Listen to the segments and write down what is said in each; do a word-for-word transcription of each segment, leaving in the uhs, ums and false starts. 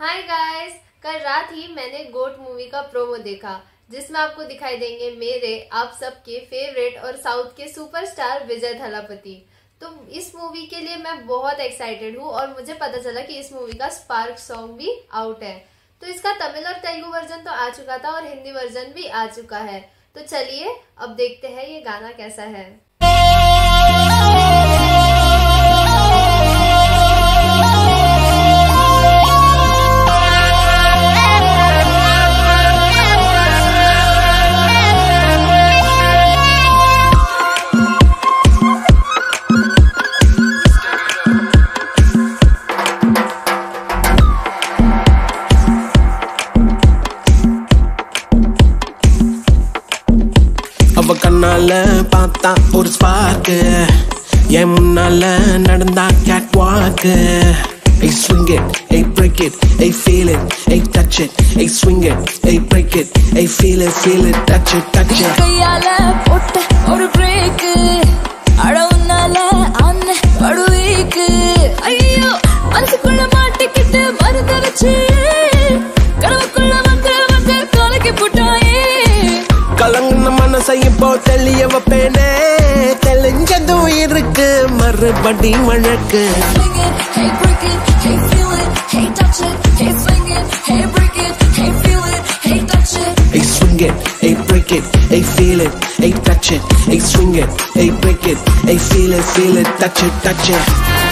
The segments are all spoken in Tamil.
हाय गाइस, कल रात ही मैंने गोट मूवी का प्रोमो देखा जिसमें आपको दिखाई देंगे मेरे आप सबके फेवरेट और साउथ के सुपरस्टार विजय थलापति। तो इस मूवी के लिए मैं बहुत एक्साइटेड हूँ और मुझे पता चला कि इस मूवी का स्पार्क सॉन्ग भी आउट है। तो इसका तमिल और तेलुगु वर्जन तो आ चुका था और हिंदी वर्जन भी आ चुका है। तो चलिए अब देखते हैं ये गाना कैसा है। அவ கண்ணால பார்த்தா ஒரு ஸ்பார்க்கு என் முன்னால நடந்தா கேட் வாக்கு. Hey swing it, hey break it, hey feel it, hey touch it, hey swing it, hey break it, hey feel it, feel it, touch it, touch it. கையால போட்ட ஒரு பிரேக் அடவுனால அன்ன படுவீக்கு. ஐயோ மனசுக்குள்ள மாட்டிக்கிட்டு மருந்து வச்சு கனவுக்குள்ள வந்து வந்து கலக்கி போட்டாயே. கலங்கின மனசை இப்போ தெளிய வைப்பேனே, தெளிஞ்சதும் இருக்கு மறுபடி வழக்கு. Hey break it, hey feel it, hey touch it, hey swing it, hey break it, hey feel it, hey touch it. Hey swing it, hey break it, hey feel it, hey touch it, hey swing it, hey break it, hey feel it, feel it, touch it, touch it.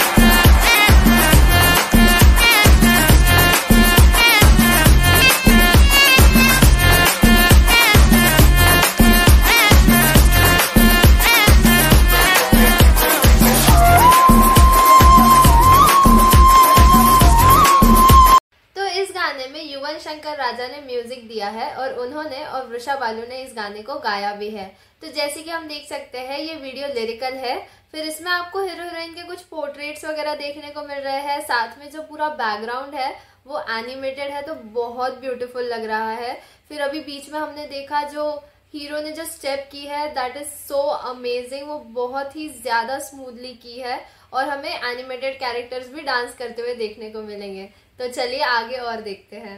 युवन Shankar राजा ने म्यूजिक दिया है और उन्होंने और वृषा बालू ने इस गाने को गाया भी है। तो जैसे कि हम देख सकते हैं ये वीडियो लिरिकल है, फिर इसमें आपको हीरो हीरोइन के कुछ पोर्ट्रेट्स वगैरह देखने को मिल रहे हैं। साथ में जो पूरा बैकग्राउंड है वो एनिमेटेड है तो बहुत ब्यूटीफुल लग रहा है। फिर अभी बीच में हमने देखा जो हीरो ने जो स्टेप की है दैट इज सो अमेजिंग, वो बहुत ही ज्यादा स्मूथली की है और हमें एनिमेटेड कैरेक्टर्स भी डांस करते हुए देखने को मिलेंगे। तो चलिए आगे और देखते हैं।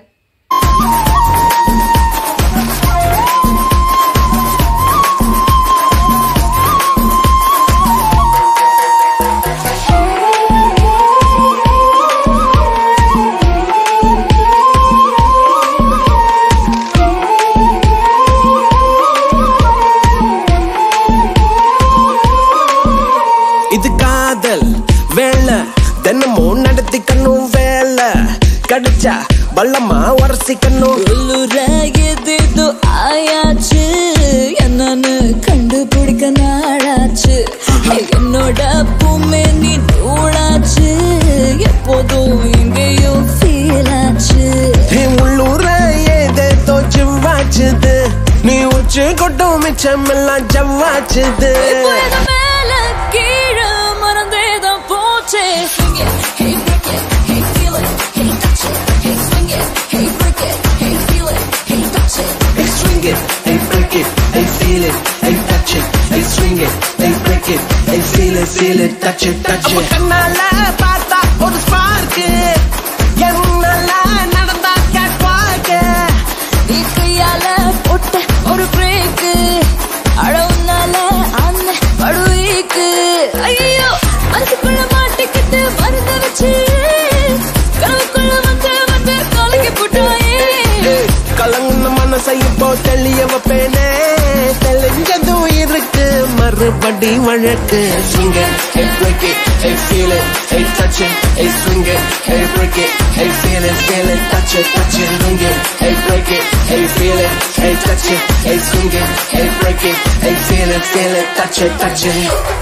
இது காதல் வேலை தினமும் நடத்திக்கணும், வேலை கடிச்சா பள்ளமா உரசிக்கணும். ஏதேதோ ஆயாச்சு என்னன்னு கண்டுபிடிக்க நாளாச்சு. என்னோட பூமே நீ தூளாச்சு, எப்போதும் எங்கேயோ ஃபீல் ஆச்சு. உள்ளூர ஏதேதோ ஜிவ்வாச்சுது, நீ உச்சி கொட்டும் மிச்சம் எல்லாம் ஜவ்வாச்சுது. மேல கீழே மறந்தேதான் போச்சே. Hey break it, hey feel it, hey touch it, hey swing it, hey break it, hey feel it, hey touch it. Hey swing it, hey break it, hey feel it, hey touch it, hey swing it, hey break it, hey feel it, feel it, touch it, touch it. கண்ணால பார்த்தா ஒரு ஸ்பார்க்கு என்னால நடந்தா கேட் வாக்கு. கையால போட்ட ஒரு பிரேக் அடவுனால அன்ன படுவீக்கு. ஐயோ மனசுக்குள்ள மாட்டிக்கிட்டு மருந்து வச்சு கனவுக்குள்ள வந்து வந்து கலக்கி போட்டாயே. கலங்கின மனசை இப்போ தெளிய வைப்பேனே, தெளிஞ்சதும் இருக்கு மறுபடி வழக்கு. Swing it, hey break it, hey feel it, hey touch it, hey swing it, hey break it, hey feel it, feel it, touch it, touch it. Swing it, hey break it, hey feel it, hey touch it, hey swing it, hey break it, hey feel it, feel it, touch it, touch it.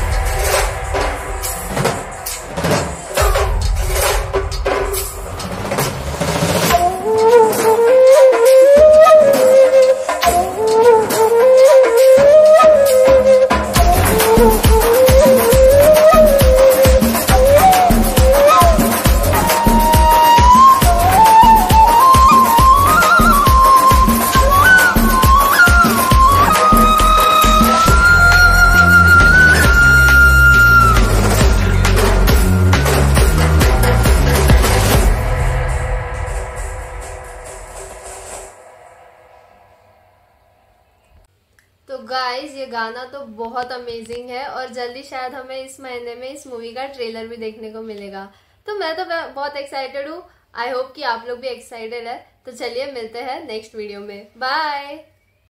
Guys ये गाना तो बहुत अमेजिंग है और जल्दी शायद हमें इस महीने में इस मूवी का ट्रेलर भी देखने को मिलेगा। तो मैं तो बहुत एक्साइटेड हूँ। आई होप कि आप लोग भी एक्साइटेड है। तो चलिए मिलते हैं नेक्स्ट वीडियो में। बाय।